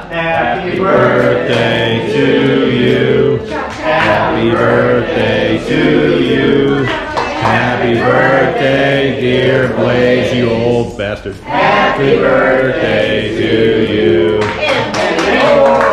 Happy birthday to you. Happy birthday to you. Happy birthday, dear Blaise, you old bastard. Happy birthday to you.